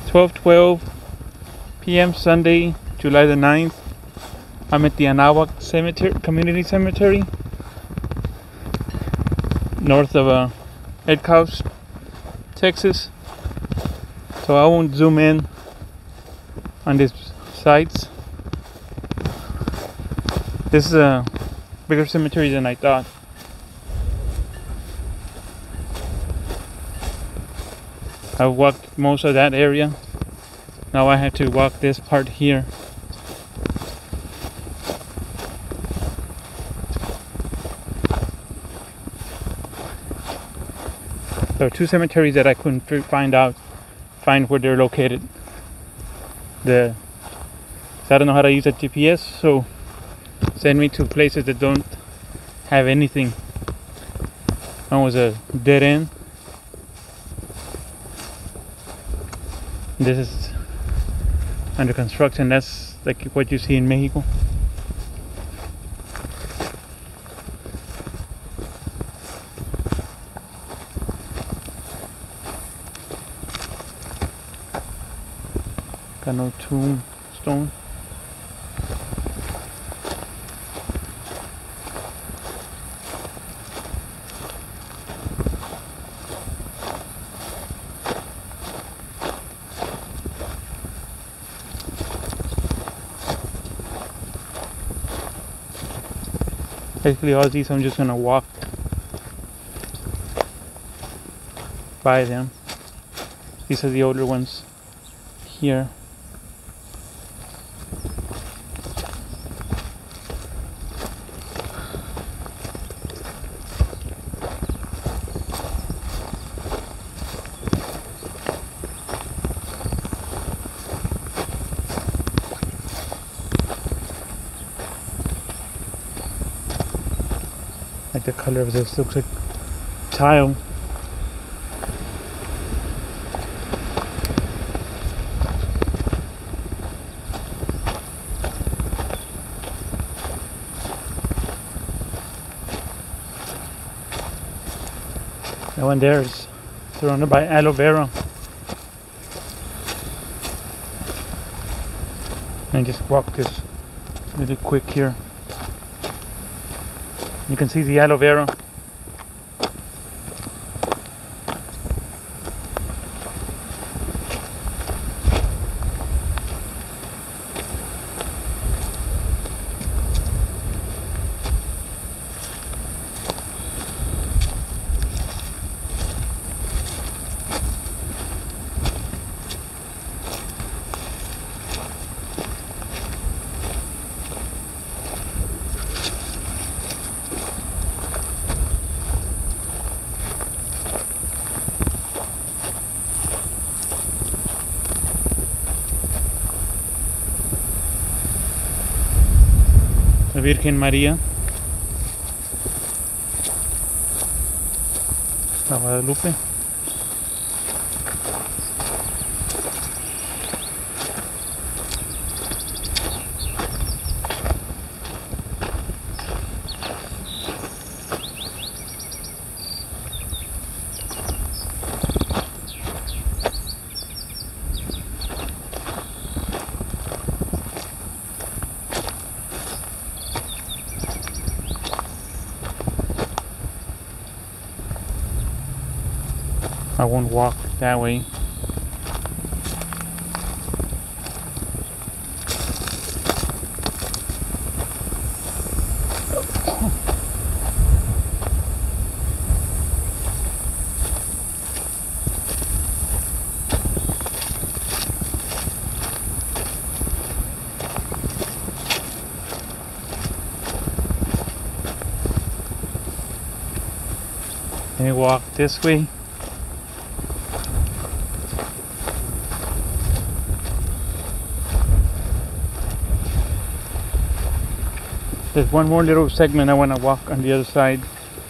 12:12 p.m. Sunday, July the 9th. I'm at the Anahuac Community Cemetery, north of Edcouch, Texas. So I won't zoom in on these sites. This is a bigger cemetery than I thought. I've walked most of that area. Now I have to walk this part here. There are two cemeteries that I couldn't find where they're located. I don't know how to use a GPS, so send me to places that don't have anything. One was a dead end. This is under construction. That's like what you see in Mexico. Got no tombstone. Basically all these I'm just gonna walk by them. These are the older ones here. Like the color of this looks like tile. That one there is surrounded by aloe vera. And just walk this really quick here. You can see the aloe vera. La Virgen María, la Guadalupe. I won't walk that way. Let me walk this way. There's one more little segment I want to walk on the other side.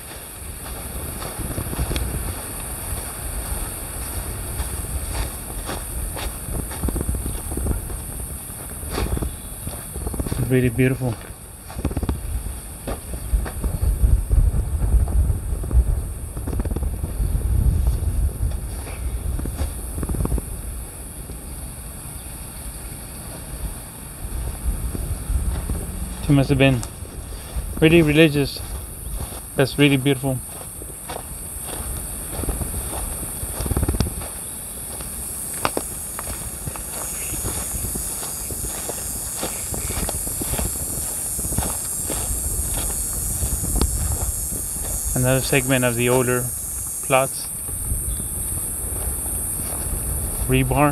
It's really beautiful. She must have been really religious. That's really beautiful. Another segment of the older plots. Rebar.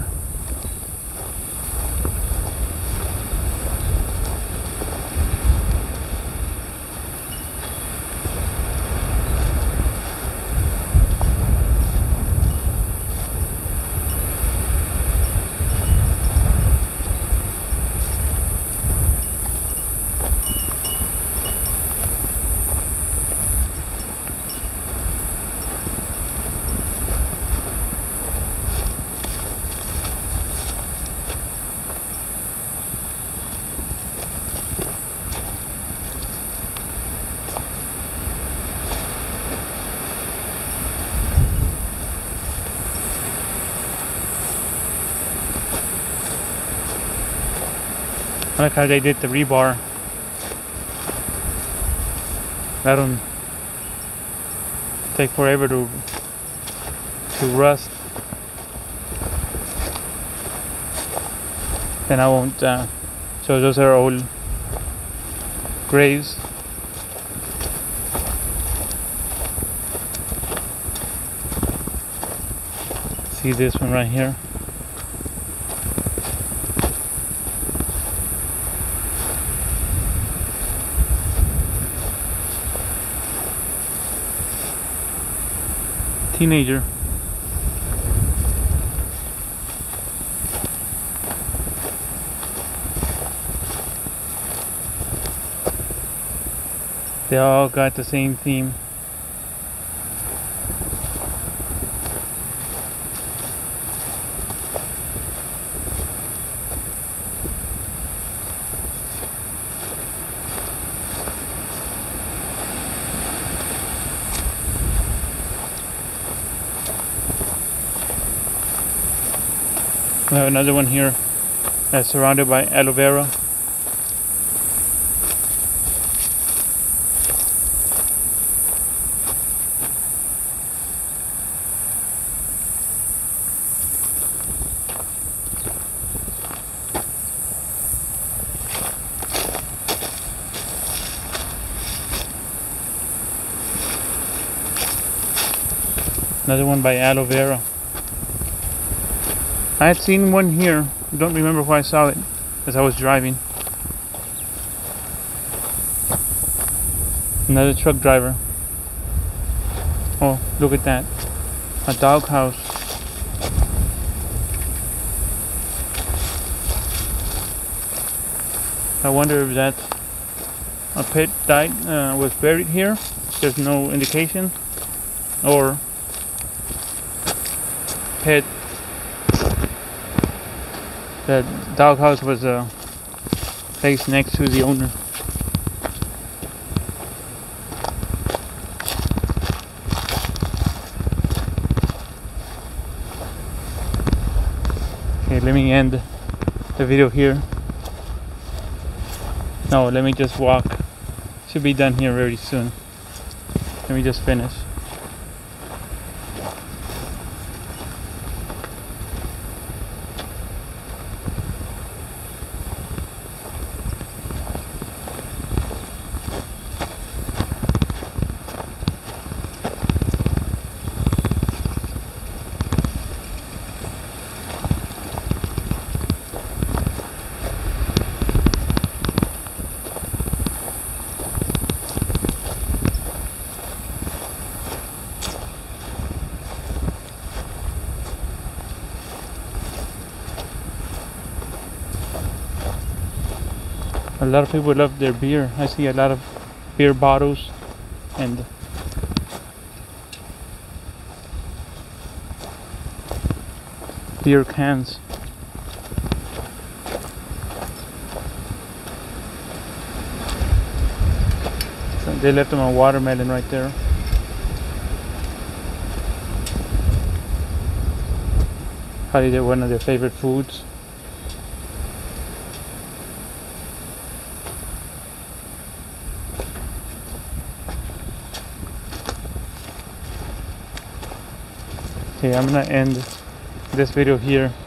I like how they did the rebar. Let them take forever to rust. Then I won't. So those are old graves. See this one right here. Teenager. They all got the same theme. We have another one here that's surrounded by aloe vera. Another one by aloe vera. I had seen one here. I don't remember where I saw it as I was driving. Another truck driver. Oh, look at that. A doghouse. I wonder if that's a pet died, was buried here. There's no indication. Or pet. The doghouse was placed next to the owner. Okay, let me end the video here. No, let me just walk. Should be done here very soon. Let me just finish. A lot of people love their beer. I see a lot of beer bottles and beer cans. So they left them a watermelon right there. Probably they're one of their favorite foods. Okay, I'm gonna end this video here.